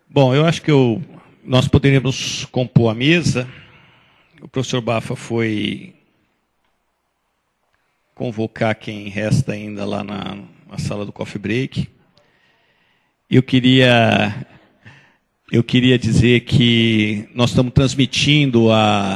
Bom, eu acho que nós poderíamos compor a mesa. O professor Bafa foi convocar quem resta ainda lá na sala do coffee break. Eu queria dizer que nós estamos transmitindo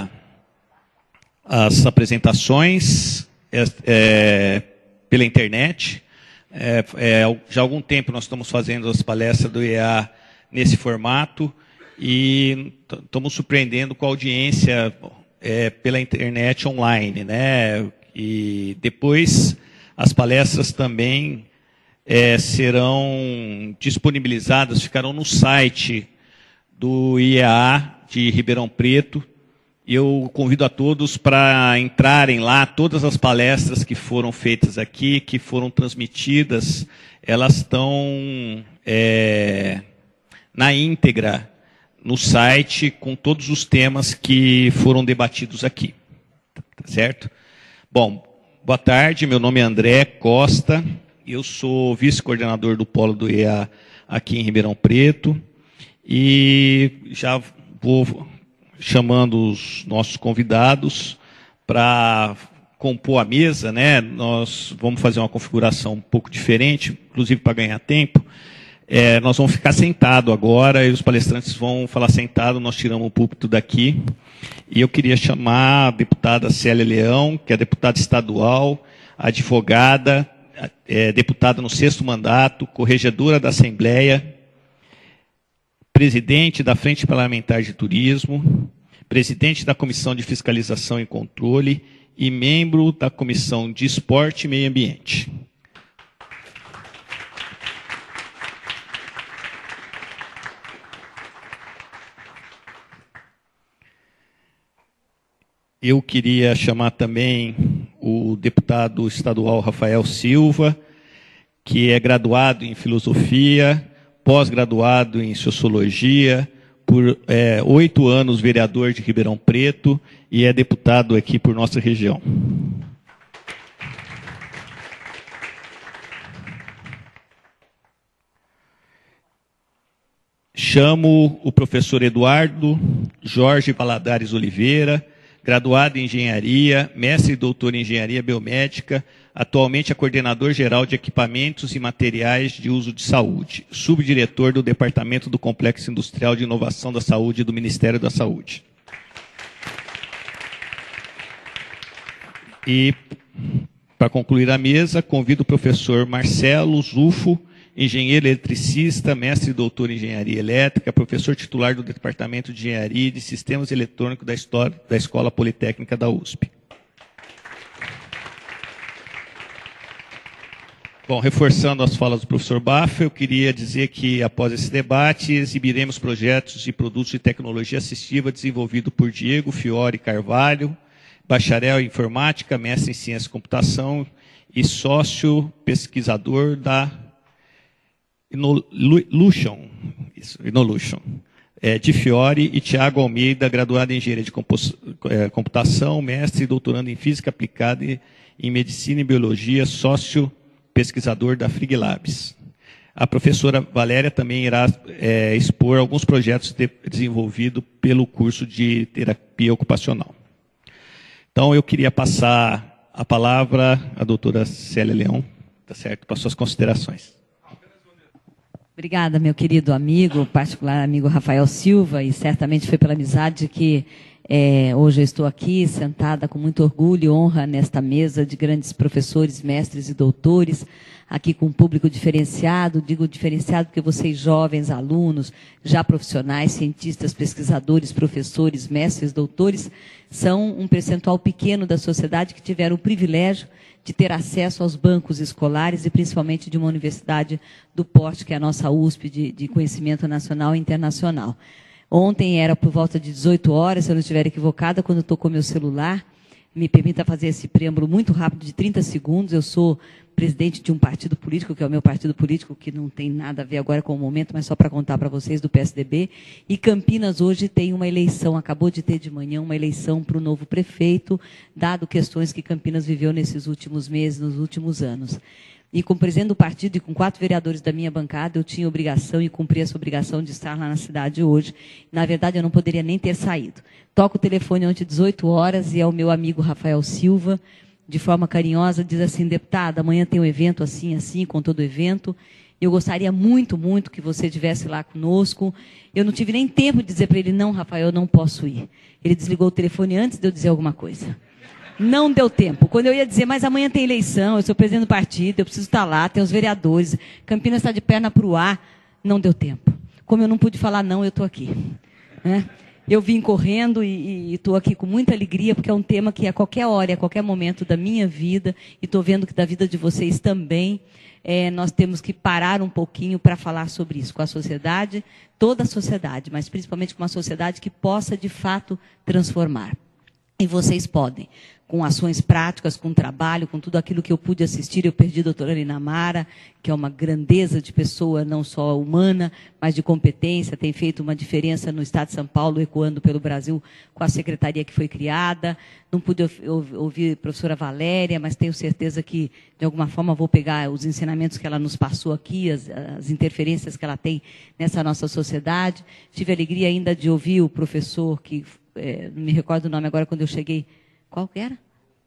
as apresentações pela internet. Já há algum tempo nós estamos fazendo as palestras do IEA nesse formato e estamos surpreendendo com a audiência pela internet online, né? E depois as palestras também serão disponibilizadas, ficarão no site do IEA de Ribeirão Preto. Eu convido a todos para entrarem lá. Todas as palestras que foram feitas aqui, que foram transmitidas, elas estão na íntegra no site com todos os temas que foram debatidos aqui. Tá certo? Bom, boa tarde, meu nome é André Costa, eu sou vice-coordenador do Polo do IEA aqui em Ribeirão Preto e já vou chamando os nossos convidados para compor a mesa, né? Nós vamos fazer uma configuração um pouco diferente, inclusive para ganhar tempo. Nós vamos ficar sentados agora e os palestrantes vão falar sentado, nós tiramos o púlpito daqui. E eu queria chamar a deputada Célia Leão, que é deputada estadual, advogada, deputada no 6º mandato, corregedora da Assembleia, presidente da Frente Parlamentar de Turismo, presidente da Comissão de Fiscalização e Controle e membro da Comissão de Esporte e Meio Ambiente. Eu queria chamar também o deputado estadual Rafael Silva, que é graduado em Filosofia, pós-graduado em Sociologia, por 8 anos vereador de Ribeirão Preto e é deputado aqui por nossa região. Chamo o professor Eduardo Jorge Valadares Oliveira, graduado em Engenharia, mestre e doutor em Engenharia Biomédica, atualmente é coordenador-geral de Equipamentos e Materiais de Uso de Saúde, subdiretor do Departamento do Complexo Industrial de Inovação da Saúde do Ministério da Saúde. E, para concluir a mesa, convido o professor Marcelo Zufo, engenheiro eletricista, mestre e doutor em Engenharia Elétrica, professor titular do Departamento de Engenharia e de Sistemas Eletrônicos da Escola Politécnica da USP. Bom, reforçando as falas do professor Bafa, eu queria dizer que, após esse debate, exibiremos projetos de produtos de tecnologia assistiva desenvolvidos por Diego Fiore Carvalho, bacharel em Informática, mestre em Ciência e Computação e sócio pesquisador da Inolution, de Fiore, e Tiago Almeida, graduado em Engenharia de Computação, mestre e doutorando em Física Aplicada e em Medicina e Biologia, sócio pesquisador da Frig Labs. A professora Valéria também irá expor alguns projetos desenvolvidos pelo curso de Terapia Ocupacional. Então, eu queria passar a palavra à doutora Célia Leão, tá certo, para suas considerações. Obrigada, meu querido amigo, particular amigo Rafael Silva, e certamente foi pela amizade que hoje eu estou aqui, sentada com muito orgulho e honra nesta mesa de grandes professores, mestres e doutores, aqui com um público diferenciado. Digo diferenciado porque vocês, jovens, alunos, já profissionais, cientistas, pesquisadores, professores, mestres, doutores, são um percentual pequeno da sociedade que tiveram o privilégio de ter acesso aos bancos escolares e principalmente de uma universidade do porte, que é a nossa USP, de conhecimento nacional e internacional. Ontem era por volta de 18 horas, se eu não estiver equivocada, quando tocou meu celular. Me permita fazer esse preâmbulo muito rápido, de 30 segundos. Eu sou presidente de um partido político, que é o meu partido político, que não tem nada a ver agora com o momento, mas só para contar para vocês, do PSDB. E Campinas hoje tem uma eleição, acabou de ter de manhã uma eleição para o novo prefeito, dado questões que Campinas viveu nesses últimos meses, nos últimos anos. E como presidente do partido e com 4 vereadores da minha bancada, eu tinha obrigação e cumpri essa obrigação de estar lá na cidade hoje. Na verdade, eu não poderia nem ter saído. Toco o telefone ontem 18 horas e é o meu amigo Rafael Silva, de forma carinhosa, diz assim: deputada, amanhã tem um evento assim, assim, com todo o evento. Eu gostaria muito, muito que você estivesse lá conosco. Eu não tive nem tempo de dizer para ele: não, Rafael, eu não posso ir. Ele desligou o telefone antes de eu dizer alguma coisa. Não deu tempo. Quando eu ia dizer: mas amanhã tem eleição, eu sou presidente do partido, eu preciso estar lá, tem os vereadores, Campinas está de perna para o ar, não deu tempo. Como eu não pude falar não, eu estou aqui. Né? Eu vim correndo e estou aqui com muita alegria, porque é um tema que a qualquer hora, a qualquer momento da minha vida, e estou vendo que da vida de vocês também, nós temos que parar um pouquinho para falar sobre isso, com a sociedade, toda a sociedade, mas principalmente com uma sociedade que possa, de fato, transformar. E vocês podem, com ações práticas, com trabalho, com tudo aquilo que eu pude assistir. Eu perdi a doutora Ana Mara, que é uma grandeza de pessoa, não só humana, mas de competência, tem feito uma diferença no Estado de São Paulo, ecoando pelo Brasil com a secretaria que foi criada. Não pude ouvir a professora Valéria, mas tenho certeza que, de alguma forma, vou pegar os ensinamentos que ela nos passou aqui, as interferências que ela tem nessa nossa sociedade. Tive a alegria ainda de ouvir o professor que... não me recordo o nome agora, quando eu cheguei. Qual que era?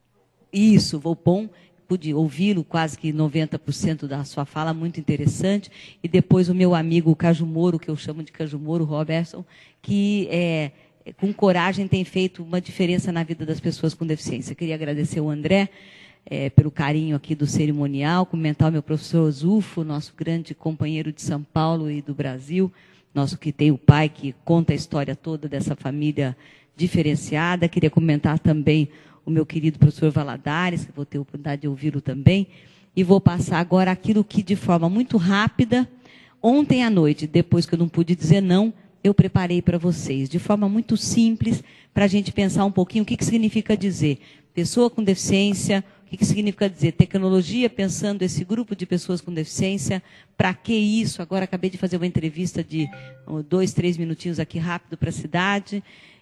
Isso, Volpon. Pude ouvi-lo, quase que 90% da sua fala, muito interessante. E depois o meu amigo Caju Moro, que eu chamo de Caju Moro, Robertson, que com coragem tem feito uma diferença na vida das pessoas com deficiência. Queria agradecer ao André pelo carinho aqui do cerimonial, cumprimentar o meu professor Zufo, nosso grande companheiro de São Paulo e do Brasil, nosso que tem o pai que conta a história toda dessa família diferenciada. Queria comentar também o meu querido professor Valadares, que vou ter a oportunidade de ouvi-lo também. E vou passar agora aquilo que, de forma muito rápida, ontem à noite, depois que eu não pude dizer não, eu preparei para vocês, de forma muito simples, para a gente pensar um pouquinho o que significa dizer pessoa com deficiência, o que significa dizer tecnologia, pensando esse grupo de pessoas com deficiência, para que isso? Agora acabei de fazer uma entrevista de 2, 3 minutinhos aqui rápido para a cidade,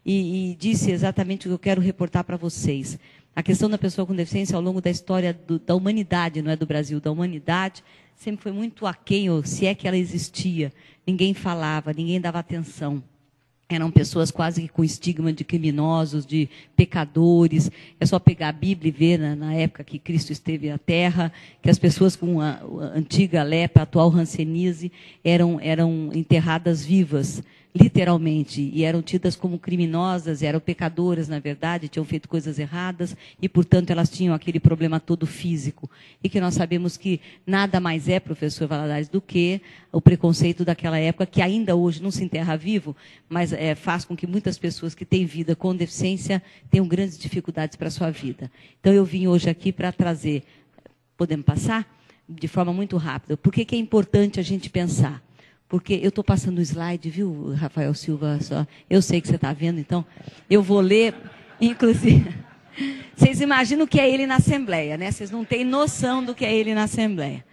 e disse exatamente o que eu quero reportar para vocês. A questão da pessoa com deficiência ao longo da história da humanidade, não é do Brasil, da humanidade, sempre foi muito aquém, ou se é que ela existia. Ninguém falava, ninguém dava atenção. Eram pessoas quase que com estigma de criminosos, de pecadores. É só pegar a Bíblia e ver, na época que Cristo esteve na Terra, que as pessoas com a antiga lepra, a atual hanseníase, eram enterradas vivas, literalmente, e eram tidas como criminosas, eram pecadoras, na verdade, tinham feito coisas erradas, e, portanto, elas tinham aquele problema todo físico. E que nós sabemos que nada mais é, professor Valadares, do que o preconceito daquela época, que ainda hoje não se enterra vivo, mas faz com que muitas pessoas que têm vida com deficiência tenham grandes dificuldades para a sua vida. Então, eu vim hoje aqui para trazer, podemos passar? De forma muito rápida. Por que é importante a gente pensar? Porque eu estou passando o slide, viu, Rafael Silva? Só. Eu sei que você está vendo, então eu vou ler, inclusive. Vocês imaginam o que é ele na Assembleia, né? Vocês não têm noção do que é ele na Assembleia.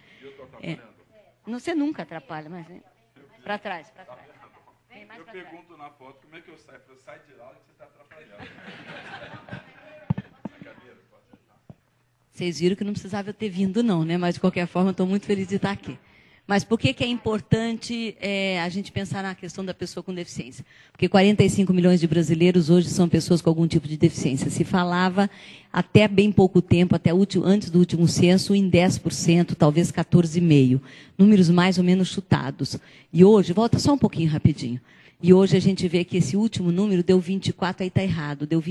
Você nunca atrapalha, mas... Para trás, para trás. Eu pergunto na foto como é que eu saio. Eu saio de lá que você está atrapalhando. Vocês viram que não precisava eu ter vindo, não, né? Mas, de qualquer forma, eu estou muito feliz de estar aqui. Mas por que é importante a gente pensar na questão da pessoa com deficiência? Porque 45 milhões de brasileiros hoje são pessoas com algum tipo de deficiência. Se falava até bem pouco tempo, antes do último censo, em 10%, talvez 14,5%. Números mais ou menos chutados. E hoje, volta só um pouquinho rapidinho. E hoje a gente vê que esse último número deu 24%, aí está errado, deu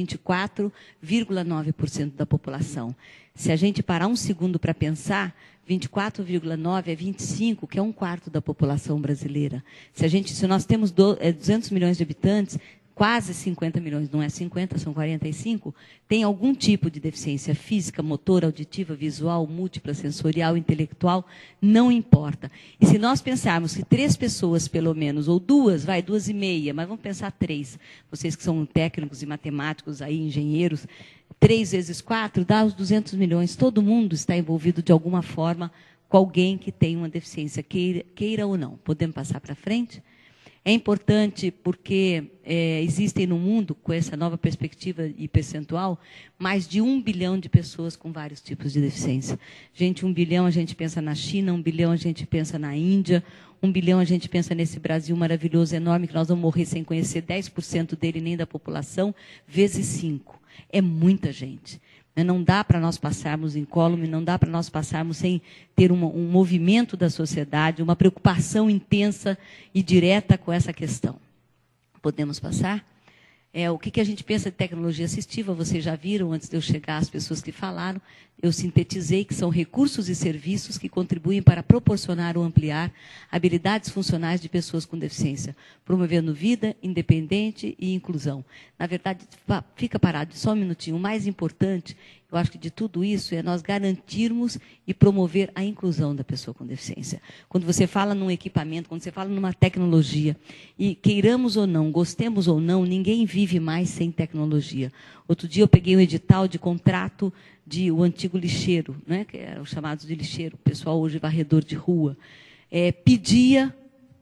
24,9% da população. Se a gente parar um segundo para pensar, 24,9 é 25, que é 1/4 da população brasileira. Se nós temos 200 milhões de habitantes, quase 50 milhões, não é 50, são 45, tem algum tipo de deficiência física, motora, auditiva, visual, múltipla, sensorial, intelectual, não importa. E se nós pensarmos que 3 pessoas, pelo menos, ou 2,5, mas vamos pensar 3, vocês que são técnicos e matemáticos, aí, engenheiros, 3 vezes 4 dá os 200 milhões. Todo mundo está envolvido de alguma forma com alguém que tem uma deficiência, queira ou não. Podemos passar para frente? É importante porque existem no mundo, com essa nova perspectiva e percentual, mais de 1 bilhão de pessoas com vários tipos de deficiência. Gente, 1 bilhão a gente pensa na China, 1 bilhão a gente pensa na Índia, 1 bilhão a gente pensa nesse Brasil maravilhoso, enorme, que nós vamos morrer sem conhecer 10% dele nem da população, vezes 5. É muita gente. Não dá para nós passarmos incólume, não dá para nós passarmos sem ter um movimento da sociedade, uma preocupação intensa e direta com essa questão. Podemos passar? O que a gente pensa de tecnologia assistiva? Vocês já viram, antes de eu chegar, as pessoas que falaram, eu sintetizei que são recursos e serviços que contribuem para proporcionar ou ampliar habilidades funcionais de pessoas com deficiência, promovendo vida, independente e inclusão. Na verdade, fica parado só um minutinho. O mais importante, eu acho que de tudo isso, é nós garantirmos e promover a inclusão da pessoa com deficiência. Quando você fala num equipamento, quando você fala numa tecnologia, e queiramos ou não, gostemos ou não, ninguém vive mais sem tecnologia. Outro dia eu peguei um edital de contrato o antigo lixeiro, né, que eram chamados de lixeiro, o pessoal hoje varredor de rua, pedia,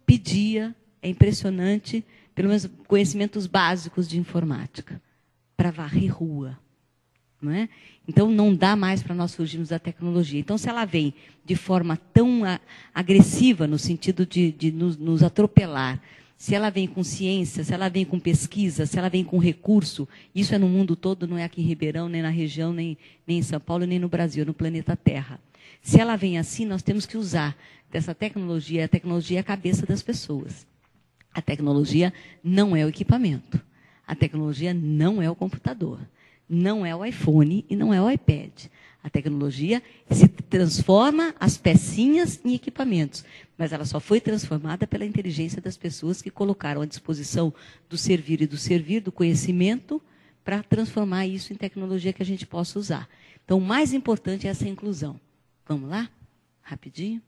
é impressionante, pelo menos conhecimentos básicos de informática, para varrer rua. Não é? Então, não dá mais para nós fugirmos da tecnologia. Então, se ela vem de forma tão agressiva, no sentido de nos atropelar, se ela vem com ciência, se ela vem com pesquisa, se ela vem com recurso, isso é no mundo todo, não é aqui em Ribeirão, nem na região, nem em São Paulo, nem no Brasil, no planeta Terra. Se ela vem assim, nós temos que usar dessa tecnologia. A tecnologia é a cabeça das pessoas. A tecnologia não é o equipamento. A tecnologia não é o computador. Não é o iPhone e não é o iPad. A tecnologia se transforma as pecinhas em equipamentos, mas ela só foi transformada pela inteligência das pessoas que colocaram à disposição do servir e do servir, do conhecimento, para transformar isso em tecnologia que a gente possa usar. Então, o mais importante é essa inclusão. Vamos lá? Rapidinho.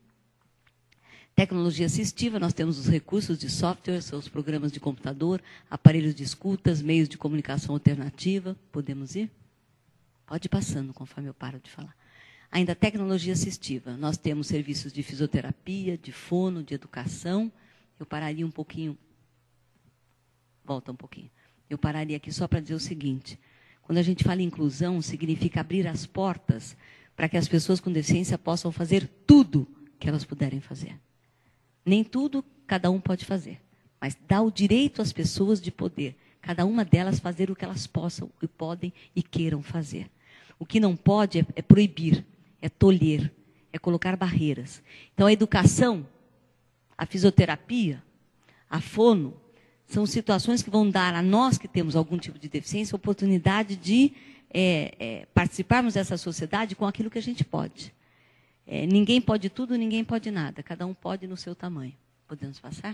Tecnologia assistiva, nós temos os recursos de software, são os programas de computador, aparelhos de escutas, meios de comunicação alternativa. Podemos ir? Pode ir passando, conforme eu paro de falar. Ainda tecnologia assistiva. Nós temos serviços de fisioterapia, de fono, de educação. Eu pararia um pouquinho. Volta um pouquinho. Eu pararia aqui só para dizer o seguinte. Quando a gente fala em inclusão, significa abrir as portas para que as pessoas com deficiência possam fazer tudo que elas puderem fazer. Nem tudo cada um pode fazer, mas dá o direito às pessoas de poder, cada uma delas fazer o que elas possam e podem e queiram fazer. O que não pode é proibir, é tolher, é colocar barreiras. Então, a educação, a fisioterapia, a fono, são situações que vão dar a nós que temos algum tipo de deficiência a oportunidade de participarmos dessa sociedade com aquilo que a gente pode. Ninguém pode tudo, ninguém pode nada. Cada um pode no seu tamanho. Podemos passar?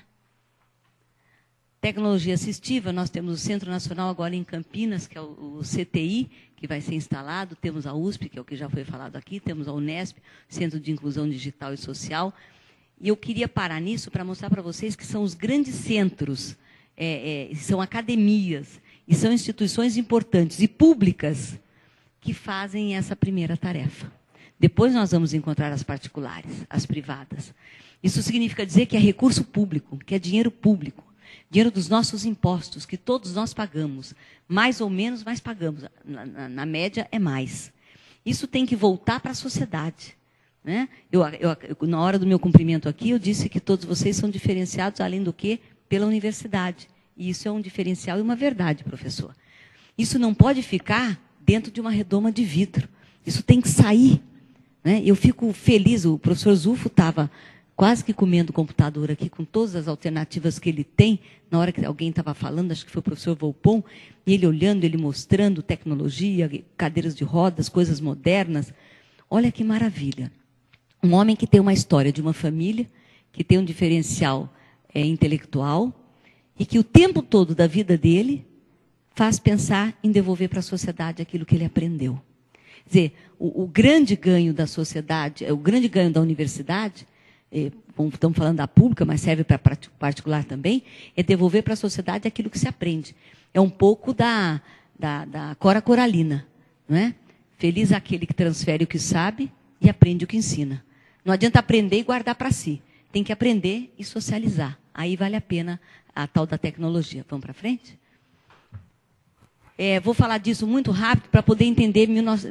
Tecnologia assistiva, nós temos o Centro Nacional agora em Campinas, que é o CTI, que vai ser instalado. Temos a USP, que é o que já foi falado aqui. Temos a Unesp, Centro de Inclusão Digital e Social. E eu queria parar nisso para mostrar para vocês que são os grandes centros, são academias, e são instituições importantes e públicas que fazem essa primeira tarefa. Depois nós vamos encontrar as particulares, as privadas. Isso significa dizer que é recurso público, que é dinheiro público, dinheiro dos nossos impostos, que todos nós pagamos. Mais ou menos, mas pagamos. Na média, é mais. Isso tem que voltar para a sociedade. Né? Na hora do meu cumprimento aqui, eu disse que todos vocês são diferenciados, além do que, pela universidade. E isso é um diferencial e uma verdade, professor. Isso não pode ficar dentro de uma redoma de vidro. Isso tem que sair. Eu fico feliz, o professor Zufo estava quase que comendo o computador aqui, com todas as alternativas que ele tem, na hora que alguém estava falando, acho que foi o professor Volpon, e ele olhando, ele mostrando tecnologia, cadeiras de rodas, coisas modernas. Olha que maravilha. Um homem que tem uma história de uma família, que tem um diferencial intelectual, e que o tempo todo da vida dele faz pensar em devolver para a sociedade aquilo que ele aprendeu. Quer dizer, o grande ganho da sociedade, o grande ganho da universidade, estamos falando da pública, mas serve para particular também, é devolver para a sociedade aquilo que se aprende. É um pouco da Cora Coralina. Não é? Feliz aquele que transfere o que sabe e aprende o que ensina. Não adianta aprender e guardar para si. Tem que aprender e socializar. Aí vale a pena a tal da tecnologia. Vamos para frente? Vou falar disso muito rápido para poder entender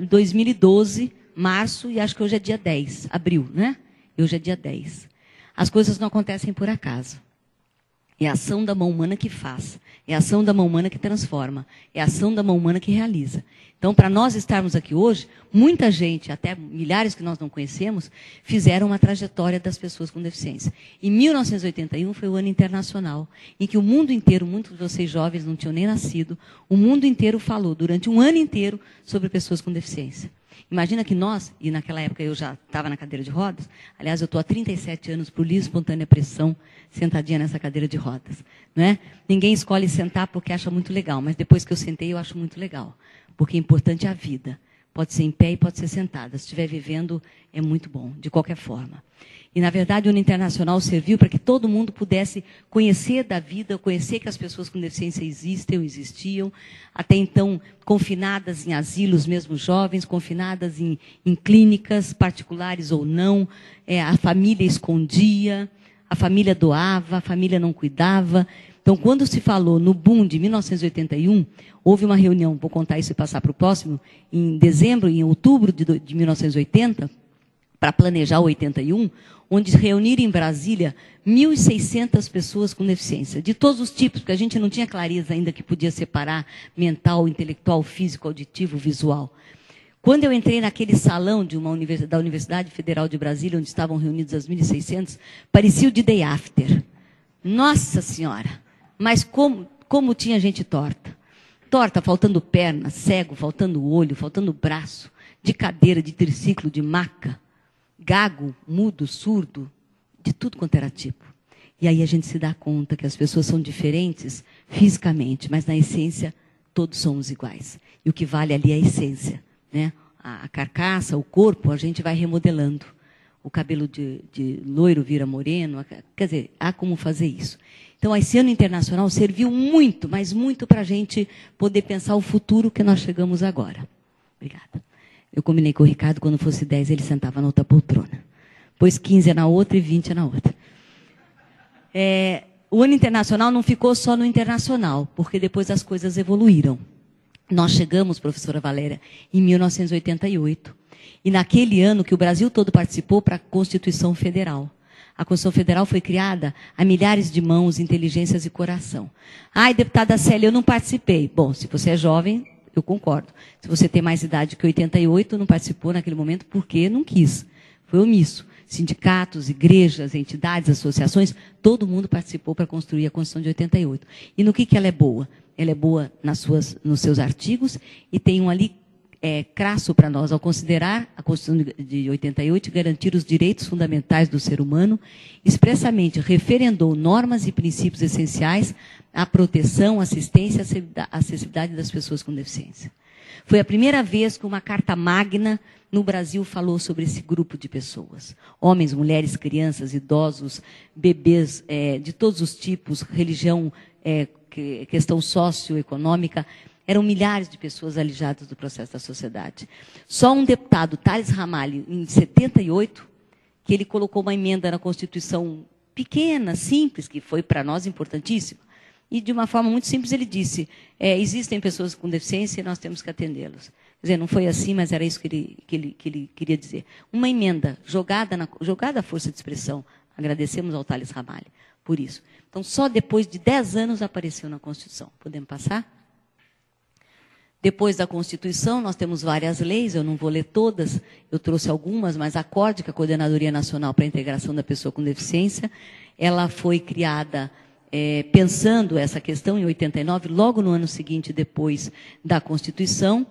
2012, março, e acho que hoje é dia 10, abril, né? E hoje é dia 10. As coisas não acontecem por acaso. É a ação da mão humana que faz. É a ação da mão humana que transforma. É a ação da mão humana que realiza. Então, para nós estarmos aqui hoje, muita gente, até milhares que nós não conhecemos, fizeram uma trajetória das pessoas com deficiência. Em 1981 foi o ano internacional, em que o mundo inteiro, muitos de vocês jovens não tinham nem nascido, o mundo inteiro falou durante um ano inteiro sobre pessoas com deficiência. Imagina que nós, e naquela época eu já estava na cadeira de rodas, aliás, eu estou há 37 anos por livre espontânea pressão, sentadinha nessa cadeira de rodas. Não é? Ninguém escolhe sentar porque acha muito legal, mas depois que eu sentei eu acho muito legal, porque é importante a vida. Pode ser em pé e pode ser sentada. Se estiver vivendo, é muito bom, de qualquer forma. E, na verdade, o Ano Internacional serviu para que todo mundo pudesse conhecer da vida, conhecer que as pessoas com deficiência existiam, até então confinadas em asilos, mesmo jovens, confinadas em clínicas particulares ou não, a família escondia, a família doava, a família não cuidava. Então, quando se falou no boom de 1981, houve uma reunião, vou contar isso e passar para o próximo, em dezembro, em outubro de 1980, para planejar o 81, onde reuniram em Brasília 1.600 pessoas com deficiência, de todos os tipos, porque a gente não tinha clareza ainda que podia separar mental, intelectual, físico, auditivo, visual. Quando eu entrei naquele salão da Universidade Federal de Brasília, onde estavam reunidos as 1.600, parecia o de Day After. Nossa Senhora! Mas como tinha gente torta. Torta, faltando perna, cego, faltando olho, faltando braço, de cadeira, de triciclo, de maca, gago, mudo, surdo, de tudo quanto era tipo. E aí a gente se dá conta que as pessoas são diferentes fisicamente, mas na essência todos somos iguais. E o que vale ali é a essência, né? A carcaça, o corpo, a gente vai remodelando. O cabelo de loiro vira moreno, quer dizer, há como fazer isso. Então, esse ano internacional serviu muito, mas muito para a gente poder pensar o futuro que nós chegamos agora. Obrigada. Eu combinei com o Ricardo, quando fosse 10, ele sentava na outra poltrona. Pôs 15 na outra e 20 na outra. O ano internacional não ficou só no internacional, porque depois as coisas evoluíram. Nós chegamos, professora Valéria, em 1988. E naquele ano que o Brasil todo participou para a Constituição Federal. A Constituição Federal foi criada a milhares de mãos, inteligências e coração. Ai, deputada Célia, eu não participei. Bom, se você é jovem, eu concordo. Se você tem mais idade que 88, não participou naquele momento porque não quis. Foi omisso. Sindicatos, igrejas, entidades, associações, todo mundo participou para construir a Constituição de 88. E no que ela é boa? Ela é boa nos seus artigos e tem um ali crasso para nós, ao considerar a Constituição de 88 garantir os direitos fundamentais do ser humano, expressamente referendou normas e princípios essenciais à proteção, assistência e acessibilidade das pessoas com deficiência. Foi a primeira vez que uma carta magna no Brasil falou sobre esse grupo de pessoas. Homens, mulheres, crianças, idosos, bebês de todos os tipos, religião, questão socioeconômica. Eram milhares de pessoas alijadas do processo da sociedade. Só um deputado, Thales Ramalho, em 78, que ele colocou uma emenda na Constituição pequena, simples, que foi para nós importantíssima. E, de uma forma muito simples, ele disse, existem pessoas com deficiência e nós temos que atendê-los. Quer dizer, não foi assim, mas era isso que ele queria dizer. Uma emenda jogada à força de expressão. Agradecemos ao Thales Ramalho por isso. Então, só depois de 10 anos apareceu na Constituição. Podemos passar? Depois da Constituição, nós temos várias leis, eu não vou ler todas, eu trouxe algumas, mas a CORD, que é a Coordenadoria Nacional para a Integração da Pessoa com Deficiência, ela foi criada pensando essa questão em 89, logo no ano seguinte, depois da Constituição,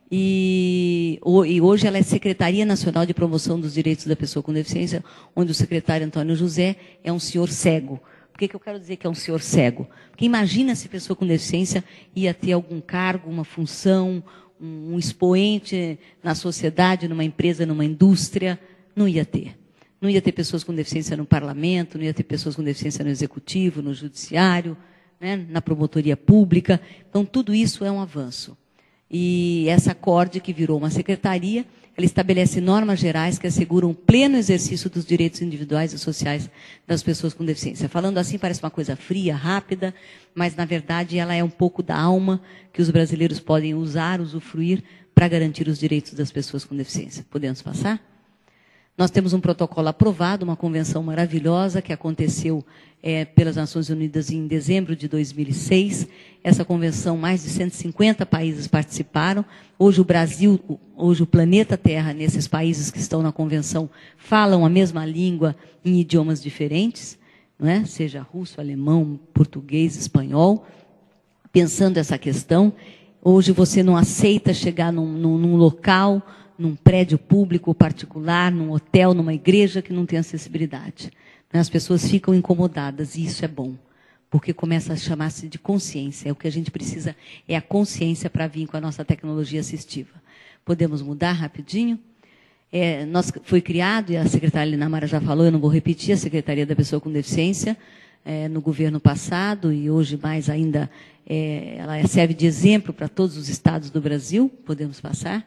e hoje ela é Secretaria Nacional de Promoção dos Direitos da Pessoa com Deficiência, onde o secretário Antônio José é um senhor cego. Por que eu quero dizer que é um senhor cego? Porque imagina se a pessoa com deficiência ia ter algum cargo, uma função, um expoente na sociedade, numa empresa, numa indústria. Não ia ter. Não ia ter pessoas com deficiência no parlamento, não ia ter pessoas com deficiência no executivo, no judiciário, né, na promotoria pública. Então, tudo isso é um avanço. E essa CORDE, que virou uma secretaria, ela estabelece normas gerais que asseguram o pleno exercício dos direitos individuais e sociais das pessoas com deficiência. Falando assim, parece uma coisa fria, rápida, mas, na verdade, ela é um pouco da alma que os brasileiros podem usar, usufruir, para garantir os direitos das pessoas com deficiência. Podemos passar? Nós temos um protocolo aprovado, uma convenção maravilhosa que aconteceu pelas Nações Unidas em dezembro de 2006. Essa convenção, mais de 150 países participaram. Hoje o Brasil, hoje o planeta Terra, nesses países que estão na convenção, falam a mesma língua em idiomas diferentes, não é? Seja russo, alemão, português, espanhol. Pensando essa questão, hoje você não aceita chegar num local, num prédio público ou particular, num hotel, numa igreja que não tem acessibilidade. As pessoas ficam incomodadas, e isso é bom, porque começa a chamar-se de consciência. O que a gente precisa é a consciência para vir com a nossa tecnologia assistiva. Podemos mudar rapidinho? Foi criado, e a secretária Linamara já falou, eu não vou repetir, a Secretaria da Pessoa com Deficiência, no governo passado, e hoje mais ainda, ela serve de exemplo para todos os estados do Brasil. Podemos passar?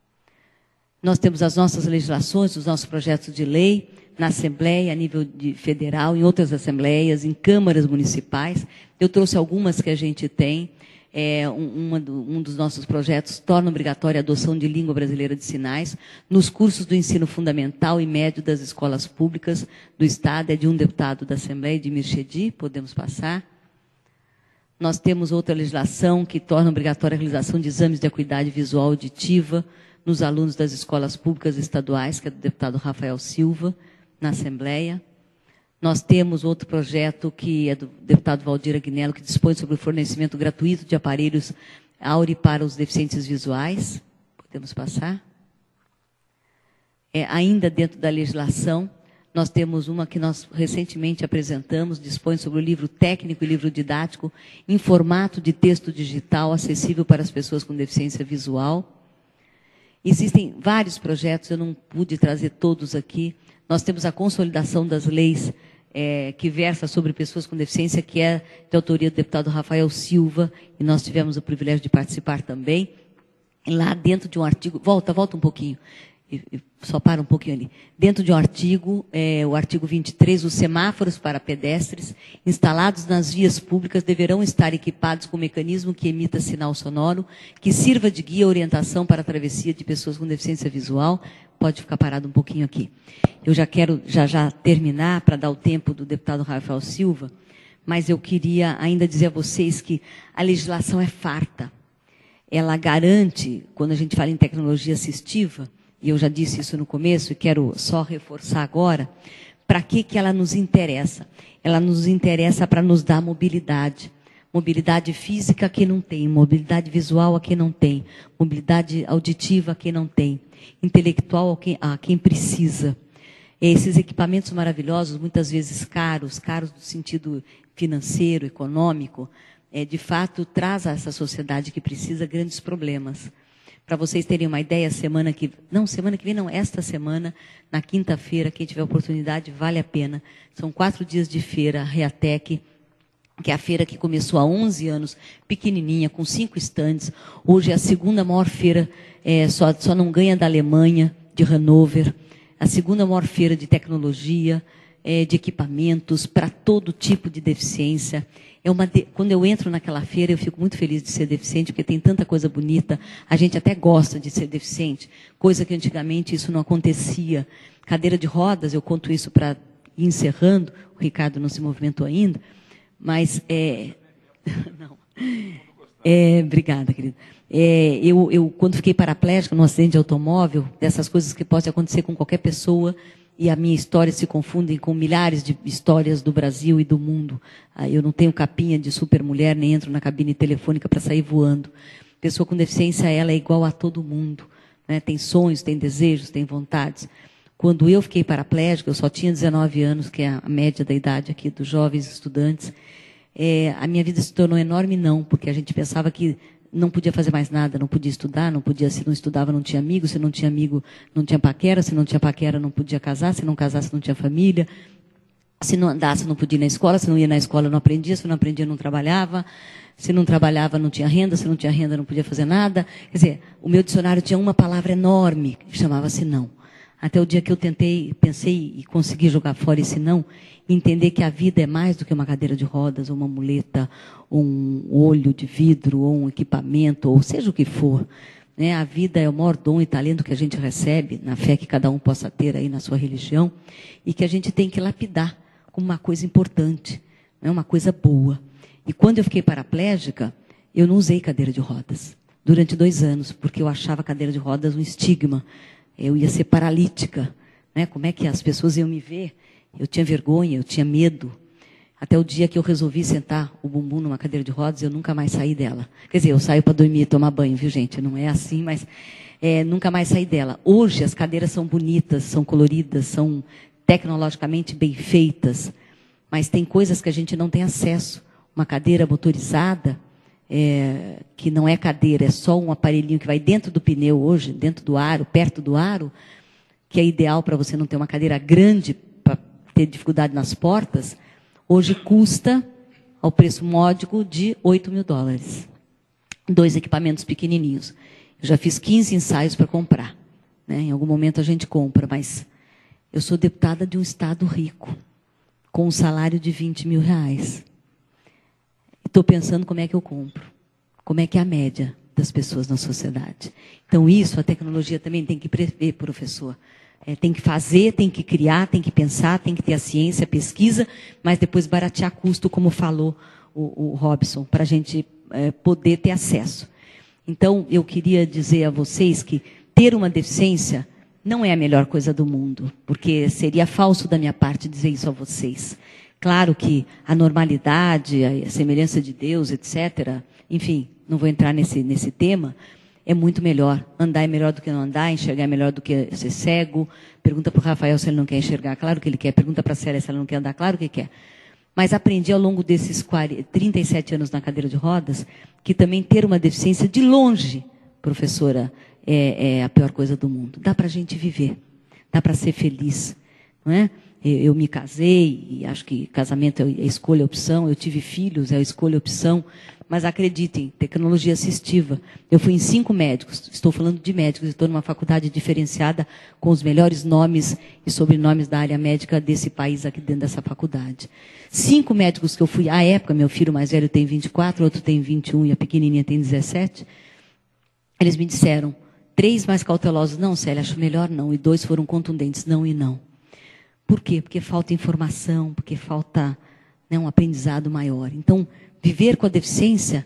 Nós temos as nossas legislações, os nossos projetos de lei, na Assembleia, a nível federal, em outras assembleias, em câmaras municipais. Eu trouxe algumas que a gente tem. Um dos nossos projetos torna obrigatória a adoção de língua brasileira de sinais nos cursos do ensino fundamental e médio das escolas públicas do Estado. É de um deputado da Assembleia, Edmir Chedi. Podemos passar? Nós temos outra legislação que torna obrigatória a realização de exames de acuidade visual auditiva nos alunos das escolas públicas estaduais, que é do deputado Rafael Silva, na Assembleia. Nós temos outro projeto que é do deputado Valdir Agnello, que dispõe sobre o fornecimento gratuito de aparelhos Auri para os deficientes visuais. Podemos passar? Ainda dentro da legislação, nós temos uma que nós recentemente apresentamos, dispõe sobre o livro técnico e livro didático em formato de texto digital acessível para as pessoas com deficiência visual. Existem vários projetos, eu não pude trazer todos aqui. Nós temos a consolidação das leis que versa sobre pessoas com deficiência, que é de autoria do deputado Rafael Silva, e nós tivemos o privilégio de participar também. Lá dentro de um artigo... Volta um pouquinho. Só para um pouquinho ali. Dentro de um artigo, o artigo 23, os semáforos para pedestres instalados nas vias públicas deverão estar equipados com mecanismo que emita sinal sonoro, que sirva de guia e orientação para a travessia de pessoas com deficiência visual. Pode ficar parado um pouquinho aqui. Eu já quero já terminar, para dar o tempo do deputado Rafael Silva, mas eu queria ainda dizer a vocês que a legislação é farta. Ela garante, quando a gente fala em tecnologia assistiva, e eu já disse isso no começo e quero só reforçar agora, para que ela nos interessa? Ela nos interessa para nos dar mobilidade. Mobilidade física a quem não tem, mobilidade visual a quem não tem, mobilidade auditiva a quem não tem, intelectual a quem precisa. Esses equipamentos maravilhosos, muitas vezes caros no sentido financeiro, econômico, de fato traz a essa sociedade que precisa grandes problemas. Para vocês terem uma ideia, esta semana, na quinta-feira, quem tiver oportunidade, vale a pena. São 4 dias de feira, a Reatec, que é a feira que começou há 11 anos, pequenininha, com 5 estandes. Hoje é a segunda maior feira, só não ganha da Alemanha, de Hannover. A segunda maior feira de tecnologia, de equipamentos, para todo tipo de deficiência. Quando eu entro naquela feira, eu fico muito feliz de ser deficiente, porque tem tanta coisa bonita. A gente até gosta de ser deficiente, coisa que antigamente isso não acontecia. Cadeira de rodas, eu conto isso para ir encerrando, o Ricardo não se movimentou ainda, mas... não. Obrigada, querida. Eu, quando fiquei paraplégica num acidente de automóvel, dessas coisas que podem acontecer com qualquer pessoa, e a minha história se confunde com milhares de histórias do Brasil e do mundo. Eu não tenho capinha de supermulher, nem entro na cabine telefônica para sair voando. Pessoa com deficiência, ela é igual a todo mundo, né? Tem sonhos, tem desejos, tem vontades. Quando eu fiquei paraplégica, eu só tinha 19 anos, que é a média da idade aqui dos jovens estudantes, a minha vida se tornou enorme, não, porque a gente pensava que não podia fazer mais nada, não podia estudar, se não estudava não tinha amigo, se não tinha amigo não tinha paquera, se não tinha paquera não podia casar, se não casasse não tinha família. Se não andasse, não podia ir na escola. Se não ia na escola, não aprendia. Se não aprendia, não trabalhava. Se não trabalhava, não tinha renda. Se não tinha renda, não podia fazer nada. Quer dizer, o meu dicionário tinha uma palavra enorme, que chamava-se não. Até o dia que eu pensei e consegui jogar fora esse não, e entender que a vida é mais do que uma cadeira de rodas, ou uma muleta, ou um olho de vidro, ou um equipamento, ou seja o que for. Né? A vida é o maior dom e talento que a gente recebe, na fé que cada um possa ter aí na sua religião, e que a gente tem que lapidar como uma coisa importante, né? Uma coisa boa. E quando eu fiquei paraplégica, eu não usei cadeira de rodas. Durante 2 anos, porque eu achava a cadeira de rodas um estigma. Eu ia ser paralítica, né? Como é que as pessoas iam me ver? Eu tinha vergonha, eu tinha medo. Até o dia que eu resolvi sentar o bumbum numa cadeira de rodas, eu nunca mais saí dela. Quer dizer, eu saio para dormir e tomar banho, viu, gente? Não é assim, mas nunca mais saí dela. Hoje as cadeiras são bonitas, são coloridas, são tecnologicamente bem feitas, mas tem coisas que a gente não tem acesso. Uma cadeira motorizada, que não é cadeira, é só um aparelhinho que vai dentro do pneu hoje, dentro do aro, perto do aro, que é ideal para você não ter uma cadeira grande, para ter dificuldade nas portas, hoje custa, ao preço módico, de $8.000. 2 equipamentos pequenininhos. Eu já fiz 15 ensaios para comprar. Né? Em algum momento a gente compra, mas eu sou deputada de um estado rico, com um salário de R$20.000. Estou pensando como é que eu compro, como é que é a média das pessoas na sociedade. Então, isso a tecnologia também tem que prever, professor. Tem que fazer, tem que criar, tem que pensar, tem que ter a ciência, a pesquisa, mas depois baratear custo, como falou o Robson, para a gente poder ter acesso. Então, eu queria dizer a vocês que ter uma deficiência não é a melhor coisa do mundo, porque seria falso da minha parte dizer isso a vocês. Claro que a normalidade, a semelhança de Deus, etc., enfim, não vou entrar nesse tema, é muito melhor. Andar é melhor do que não andar, enxergar é melhor do que ser cego. Pergunta para o Rafael se ele não quer enxergar, claro que ele quer. Pergunta para a Célia se ela não quer andar, claro que quer. Mas aprendi ao longo desses 37 anos na cadeira de rodas que também ter uma deficiência de longe, professora, é a pior coisa do mundo. Dá para a gente viver, dá para ser feliz, não é? Eu me casei, e acho que casamento é escolha, opção. Eu tive filhos, é escolha, opção. Mas acreditem, tecnologia assistiva. Eu fui em 5 médicos, estou falando de médicos, estou numa faculdade diferenciada com os melhores nomes e sobrenomes da área médica desse país aqui dentro dessa faculdade. 5 médicos que eu fui, à época, meu filho mais velho tem 24, outro tem 21 e a pequenininha tem 17. Eles me disseram, 3 mais cautelosos, não, Célia, acho melhor não. E 2 foram contundentes, não e não. Por quê? Porque falta informação, porque falta, né, um aprendizado maior. Então, viver com a deficiência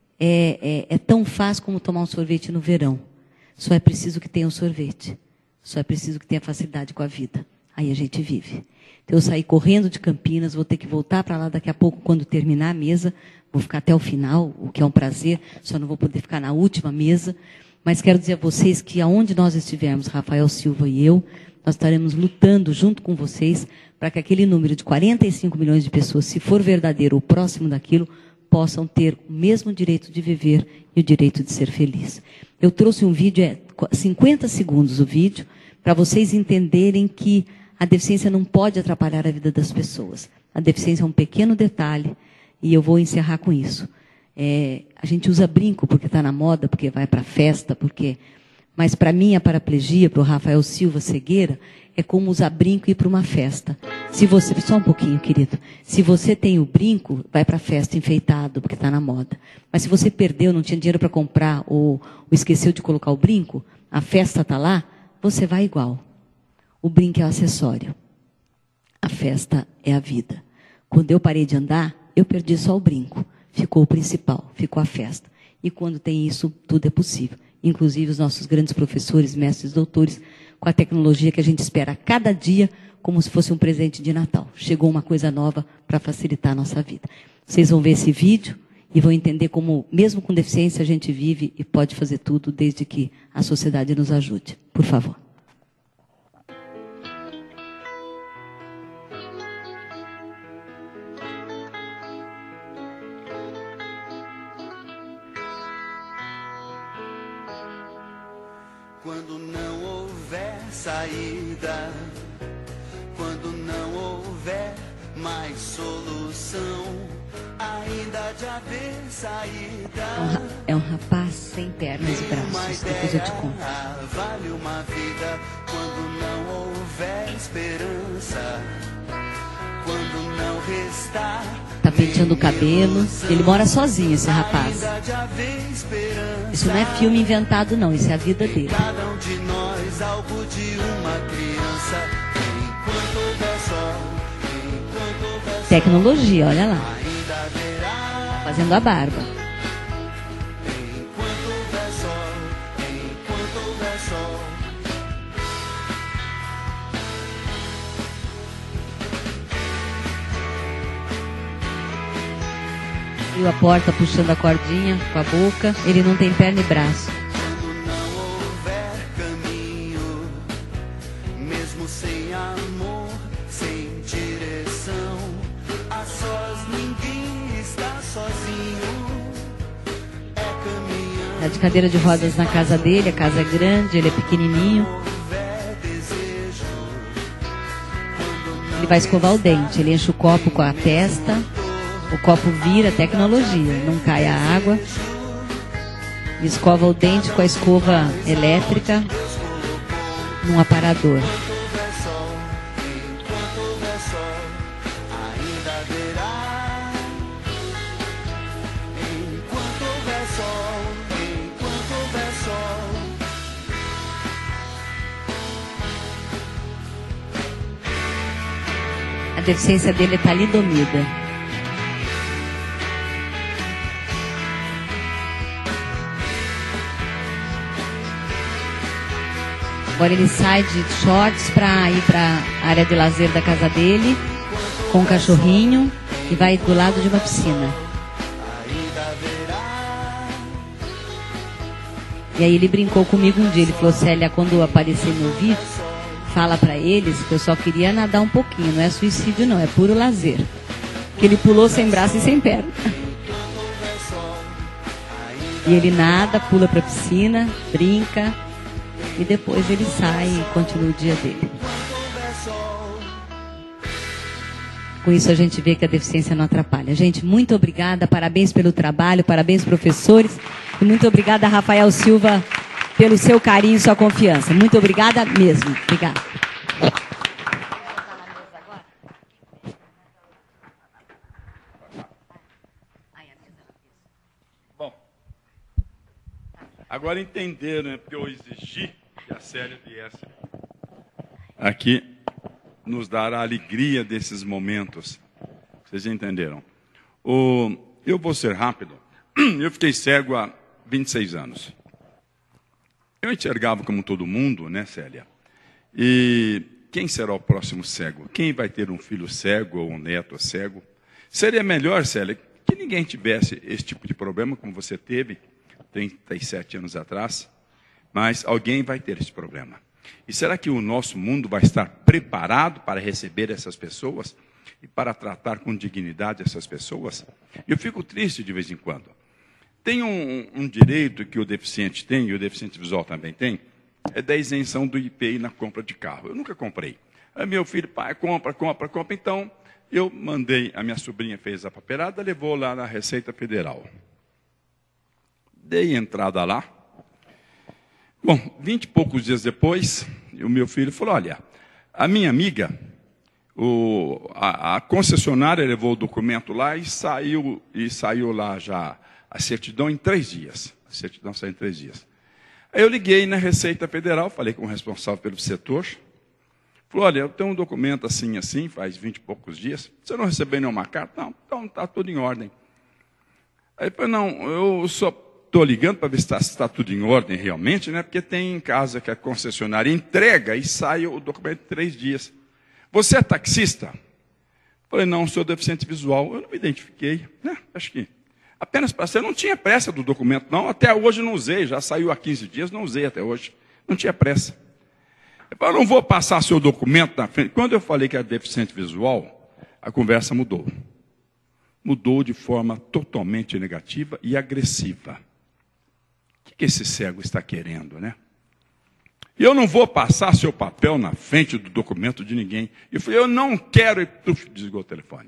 é tão fácil como tomar um sorvete no verão. Só é preciso que tenha um sorvete. Só é preciso que tenha facilidade com a vida. Aí a gente vive. Então, eu saí correndo de Campinas, vou ter que voltar para lá daqui a pouco, quando terminar a mesa. Vou ficar até o final, o que é um prazer. Só não vou poder ficar na última mesa. Mas quero dizer a vocês que aonde nós estivermos, Rafael Silva e eu, nós estaremos lutando junto com vocês para que aquele número de 45 milhões de pessoas, se for verdadeiro ou próximo daquilo, possam ter o mesmo direito de viver e o direito de ser feliz. Eu trouxe um vídeo, 50 segundos o vídeo, para vocês entenderem que a deficiência não pode atrapalhar a vida das pessoas. A deficiência é um pequeno detalhe e eu vou encerrar com isso. A gente usa brinco porque está na moda, porque vai para a festa, porque... Mas para mim a paraplegia, para o Rafael Silva, cegueira, é como usar brinco e ir para uma festa. Se você, só um pouquinho, querido. Se você tem o brinco, vai para a festa enfeitado, porque está na moda. Mas se você perdeu, não tinha dinheiro para comprar, ou esqueceu de colocar o brinco, a festa está lá, você vai igual. O brinco é o acessório. A festa é a vida. Quando eu parei de andar, eu perdi só o brinco. Ficou o principal, ficou a festa. E quando tem isso, tudo é possível. Inclusive os nossos grandes professores, mestres, doutores, com a tecnologia que a gente espera a cada dia, como se fosse um presente de Natal. Chegou uma coisa nova para facilitar a nossa vida. Vocês vão ver esse vídeo e vão entender como, mesmo com deficiência, a gente vive e pode fazer tudo, desde que a sociedade nos ajude. Por favor. Quando não houver saída, quando não houver mais solução, ainda de haver saída. É um rapaz sem pernas e braços, depois eu te conto. Vale uma vida quando não houver esperança, quando não restar. Tá penteando o cabelo. Ele mora sozinho, esse rapaz. Isso não é filme inventado, não. Isso é a vida dele. Cada um de nós algo de uma criança. Enquanto houver sol, enquanto houver sol, tecnologia, olha lá. ainda haverá. Fazendo a barba. Enquanto houver sol, enquanto houver sol. Abriu a porta puxando a cordinha com a boca. Ele não tem perna e braço. Quando não houver caminho, mesmo sem amor, sem direção, a sós ninguém está sozinho. É caminhando. Tá de cadeira de rodas na casa dele. A casa é grande, ele é pequenininho. Houver desejo, Ele vai escovar o dente. Ele enche o copo com a testa. O copo vira, tecnologia, não cai a água. Ele escova o dente com a escova elétrica num aparador. houver sol, enquanto houver sol, ainda haverá. Enquanto houver sol, enquanto houver sol. A deficiência dele é talidomida. Agora ele sai de shorts para ir para a área de lazer da casa dele, com um cachorrinho, e vai do lado de uma piscina. E aí ele brincou comigo um dia, ele falou: Célia, quando aparecer meu vídeo, fala para eles que eu só queria nadar um pouquinho, não é suicídio não, é puro lazer. Que ele pulou sem braço e sem perna. E ele nada, pula para a piscina, brinca. E depois ele sai e continua o dia dele. Com isso a gente vê que a deficiência não atrapalha. Gente, muito obrigada, parabéns pelo trabalho, parabéns professores. E muito obrigada, Rafael Silva, pelo seu carinho e sua confiança. Muito obrigada mesmo. Obrigada. Bom, agora entenderam, né? Porque eu exigi que a Célia viesse aqui nos dar a alegria desses momentos. Vocês entenderam? Eu vou ser rápido. Eu fiquei cego há 26 anos. Eu enxergava como todo mundo, né, Célia? E quem será o próximo cego? Quem vai ter um filho cego ou um neto cego? Seria melhor, Célia, que ninguém tivesse esse tipo de problema como você teve 37 anos atrás, mas alguém vai ter esse problema. E será que o nosso mundo vai estar preparado para receber essas pessoas e para tratar com dignidade essas pessoas? Eu fico triste de vez em quando. Tem um direito que o deficiente tem, e o deficiente visual também tem, é da isenção do IPI na compra de carro. Eu nunca comprei. Aí meu filho, pai, compra. Então, eu mandei, a minha sobrinha fez a papelada, levou lá na Receita Federal. Dei entrada lá. Bom, 20 e poucos dias depois, o meu filho falou: olha, a minha amiga, a concessionária levou o documento lá e saiu lá já a certidão em 3 dias. A certidão saiu em 3 dias. Aí eu liguei na Receita Federal, falei com o responsável pelo setor. Falou: olha, eu tenho um documento assim, faz 20 e poucos dias. Você não recebeu nenhuma carta? Não, então está tudo em ordem. Aí eu falei: não, eu só estou ligando para ver se está tudo em ordem realmente, né? Porque tem em casa que a concessionária entrega e sai o documento em 3 dias. Você é taxista? Falei: não, sou deficiente visual. Eu não me identifiquei, né? Acho que apenas para ser. Eu não tinha pressa do documento, não. Até hoje não usei, já saiu há 15 dias, não usei até hoje. Não tinha pressa. Eu falei: não vou passar seu documento na frente. Quando eu falei que era deficiente visual, a conversa mudou. Mudou de forma totalmente negativa e agressiva. O que esse cego está querendo, né? E eu não vou passar seu papel na frente do documento de ninguém. E eu falei, eu não quero. E desligou o telefone.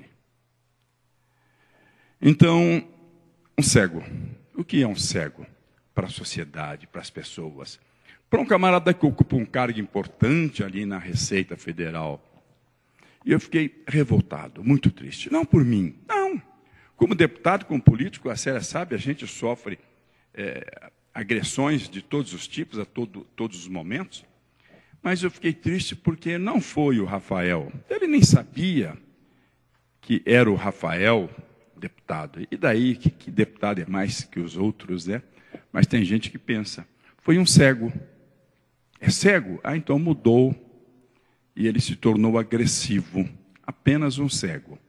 Então, um cego. O que é um cego? Para a sociedade, para as pessoas. Para um camarada que ocupa um cargo importante ali na Receita Federal. E eu fiquei revoltado, muito triste. Não por mim, não. Como deputado, como político, a Célia sabe, a gente sofre agressões de todos os tipos, a todos os momentos. Mas eu fiquei triste porque não foi o Rafael. Ele nem sabia que era o Rafael deputado. E daí, que deputado é mais que os outros, né? Mas tem gente que pensa, foi um cego. É cego? Ah, então mudou. E ele se tornou agressivo. Apenas um cego.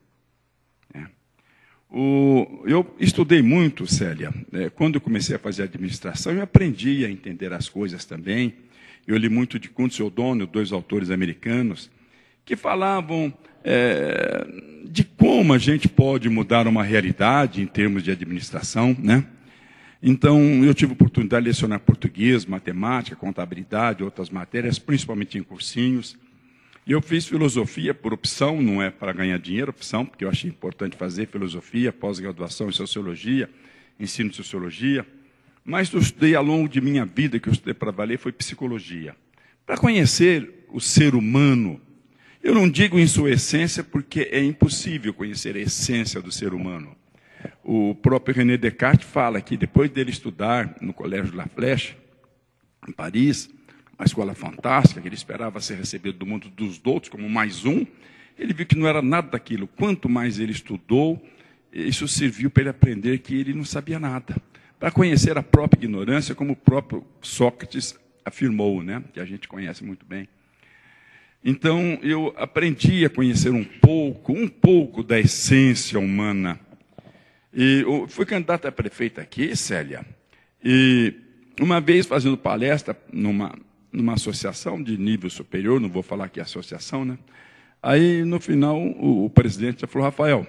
Eu estudei muito, Célia. Quando eu comecei a fazer administração, eu aprendi a entender as coisas também. Eu li muito de Kuntz e O'Donnell, 2 autores americanos, que falavam de como a gente pode mudar uma realidade em termos de administração, né? Então, eu tive a oportunidade de lecionar português, matemática, contabilidade, outras matérias, principalmente em cursinhos. E eu fiz filosofia por opção, não é para ganhar dinheiro, opção, porque eu achei importante fazer filosofia, pós-graduação em sociologia, ensino de sociologia. Mas eu estudei ao longo de minha vida, que eu estudei para valer, foi psicologia. Para conhecer o ser humano, eu não digo em sua essência, porque é impossível conhecer a essência do ser humano. O próprio René Descartes fala que depois dele estudar no Colégio La Flèche, em Paris, uma escola fantástica, que ele esperava ser recebido do mundo dos outros como mais um, ele viu que não era nada daquilo. Quanto mais ele estudou, isso serviu para ele aprender que ele não sabia nada. Para conhecer a própria ignorância, como o próprio Sócrates afirmou, né? Que a gente conhece muito bem. Então, eu aprendi a conhecer um pouco da essência humana. E eu fui candidato a prefeito aqui, Célia, e uma vez fazendo palestra numa associação de nível superior, não vou falar que é associação, né? Aí, no final, o presidente já falou, Rafael,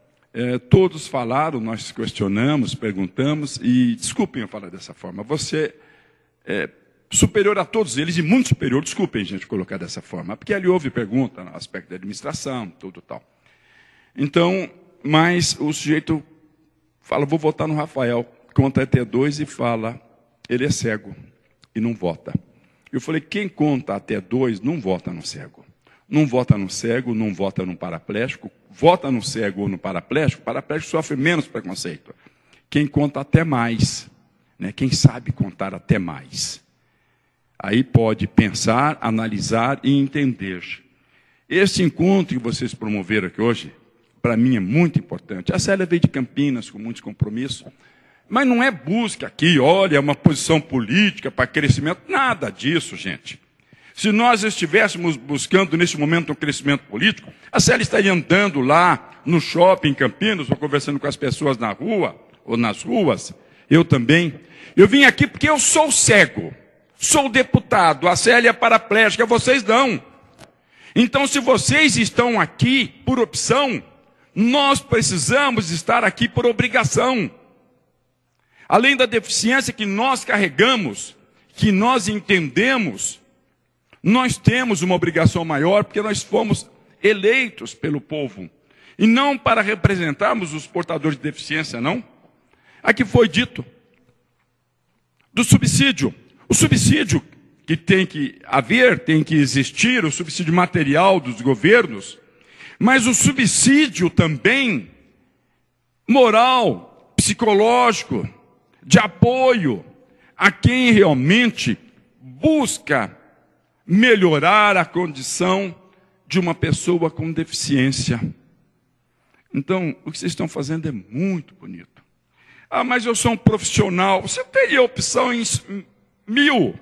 todos falaram, nós questionamos, perguntamos, e desculpem eu falar dessa forma, você é superior a todos eles, e muito superior, desculpem, gente, colocar dessa forma, porque ali houve pergunta no aspecto da administração, tudo tal. Então, mas o sujeito fala, vou votar no Rafael, conta até 2 e fala, ele é cego e não vota. Eu falei, quem conta até 2 não vota no cego. Não vota no cego, não vota no paraplégico. Vota no cego ou no paraplégico, o paraplégico sofre menos preconceito. Quem conta até mais, né? Quem sabe contar até mais. Aí pode pensar, analisar e entender. Esse encontro que vocês promoveram aqui hoje, para mim é muito importante. A Célia veio de Campinas com muitos compromissos. Mas não é busca aqui, olha, uma posição política para crescimento. Nada disso, gente. Se nós estivéssemos buscando, nesse momento, um crescimento político, a Célia estaria andando lá no shopping em Campinas, ou conversando com as pessoas na rua, ou nas ruas. Eu também. Eu vim aqui porque eu sou cego. Sou deputado. A Célia é paraplégica, vocês não. Então, se vocês estão aqui por opção, nós precisamos estar aqui por obrigação. Além da deficiência que nós carregamos, que nós entendemos, nós temos uma obrigação maior, porque nós fomos eleitos pelo povo. E não para representarmos os portadores de deficiência, não. Aqui foi dito do subsídio. O subsídio que tem que haver, tem que existir, o subsídio material dos governos, mas o subsídio também moral, psicológico, de apoio a quem realmente busca melhorar a condição de uma pessoa com deficiência. Então, o que vocês estão fazendo é muito bonito. Ah, mas eu sou um profissional. Você teria opção em mil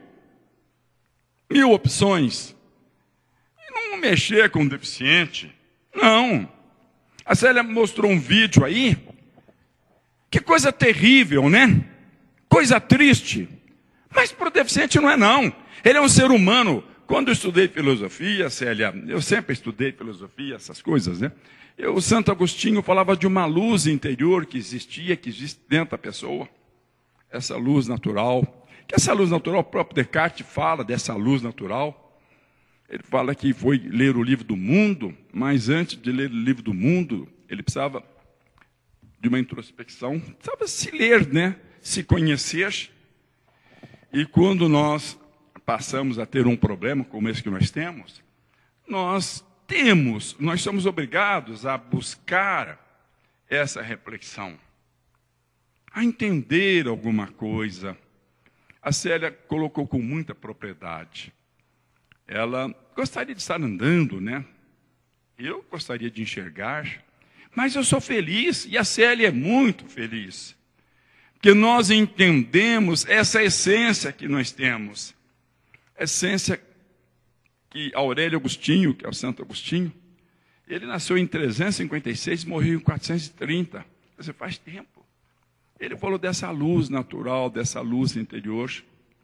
opções. E não mexer com o deficiente. Não. A Célia mostrou um vídeo aí. Que coisa terrível, né? Coisa triste. Mas para o deficiente não é, não. Ele é um ser humano. Quando eu estudei filosofia, Célia, eu sempre estudei filosofia, essas coisas, né? O Santo Agostinho falava de uma luz interior que existia, que existe dentro da pessoa. Essa luz natural. Que essa luz natural, o próprio Descartes fala dessa luz natural. Ele fala que foi ler o livro do mundo, mas antes de ler o livro do mundo, ele precisava de uma introspecção, precisava se ler, né? Se conhecer. E quando nós passamos a ter um problema como esse que nós temos, nós somos obrigados a buscar essa reflexão, a entender alguma coisa. A Célia colocou com muita propriedade. Ela gostaria de estar andando, né? Eu gostaria de enxergar, mas eu sou feliz, e a Célia é muito feliz, porque nós entendemos essa essência que nós temos, essência que Aurélio Agostinho, que é o Santo Agostinho, ele nasceu em 356 e morreu em 430, quer dizer, faz tempo. Ele falou dessa luz natural, dessa luz interior.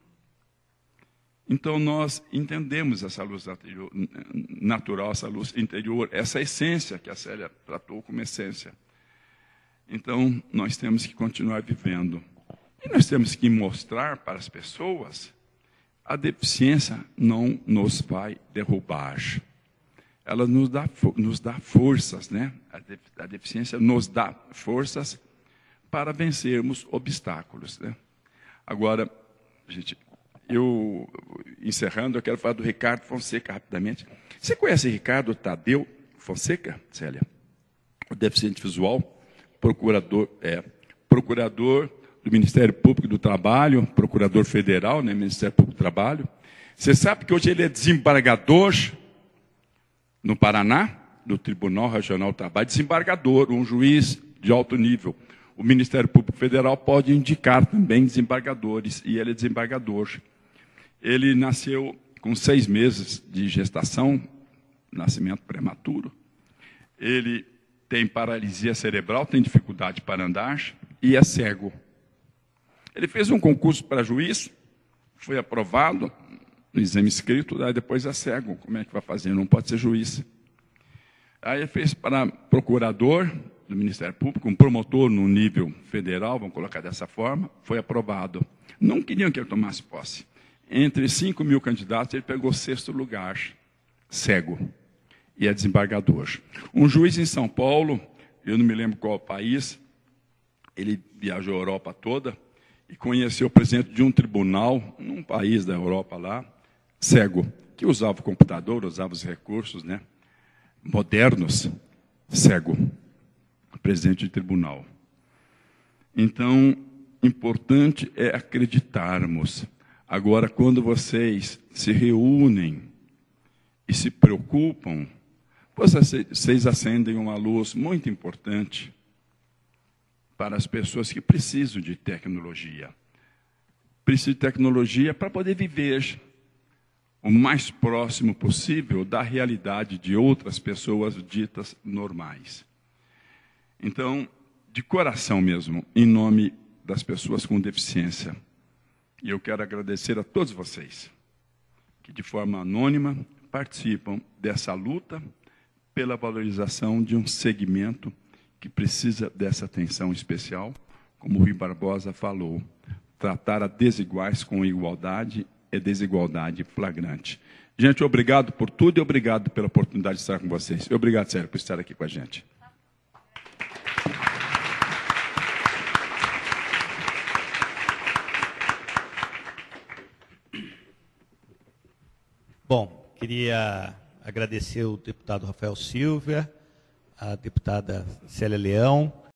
Então, nós entendemos essa luz natural, essa luz interior, essa essência que a Célia tratou como essência. Então, nós temos que continuar vivendo. E nós temos que mostrar para as pessoas a deficiência não nos vai derrubar. Ela nos dá forças, né? A deficiência nos dá forças para vencermos obstáculos, né? Agora, gente, encerrando, eu quero falar do Ricardo Fonseca rapidamente. Você conhece Ricardo Tadeu Fonseca, Célia? O deficiente visual, procurador do Ministério Público do Trabalho, procurador federal, né, Ministério Público do Trabalho. Você sabe que hoje ele é desembargador no Paraná, do Tribunal Regional do Trabalho, desembargador, um juiz de alto nível. O Ministério Público Federal pode indicar também desembargadores, e ele é desembargador. Ele nasceu com 6 meses de gestação, nascimento prematuro. Ele tem paralisia cerebral, tem dificuldade para andar e é cego. Ele fez um concurso para juiz, foi aprovado no exame escrito, aí depois é cego. Como é que vai fazer? Não pode ser juiz. Aí ele fez para procurador do Ministério Público, um promotor no nível federal, vamos colocar dessa forma, foi aprovado. Não queriam que ele tomasse posse. Entre 5.000 candidatos, ele pegou 6º lugar, cego, e é desembargador. Um juiz em São Paulo, eu não me lembro qual país, ele viajou a Europa toda e conheceu o presidente de um tribunal, num país da Europa lá, cego, que usava o computador, usava os recursos, né, modernos, cego, presidente de tribunal. Então, importante é acreditarmos. Agora, quando vocês se reúnem e se preocupam, vocês acendem uma luz muito importante para as pessoas que precisam de tecnologia. Precisam de tecnologia para poder viver o mais próximo possível da realidade de outras pessoas ditas normais. Então, de coração mesmo, em nome das pessoas com deficiência, e eu quero agradecer a todos vocês que, de forma anônima, participam dessa luta pela valorização de um segmento que precisa dessa atenção especial. Como o Rui Barbosa falou, tratar a desiguais com igualdade é desigualdade flagrante. Gente, obrigado por tudo e obrigado pela oportunidade de estar com vocês. E obrigado, Célia, por estar aqui com a gente. Bom, queria agradecer o deputado Rafael Silva, a deputada Célia Leão,